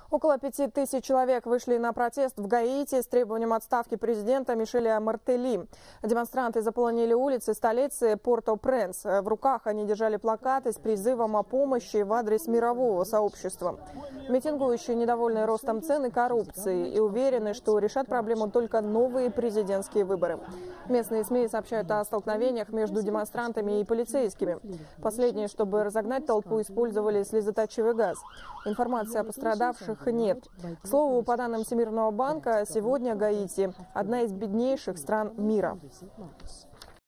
Около 5000 человек вышли на протест в Гаити с требованием отставки президента Мишеля Мартелли. Демонстранты заполонили улицы столицы Порто-Пренс. В руках они держали плакаты с призывом о помощи в адрес мирового сообщества. Митингующие недовольны ростом цен и коррупцией и уверены, что решат проблему только новые президентские выборы. Местные СМИ сообщают о столкновениях между демонстрантами и полицейскими. Последние, чтобы разогнать толпу, использовали слезоточивый газ. Информации о пострадавших нет. К слову, по данным Всемирного банка, сегодня Гаити – одна из беднейших стран мира.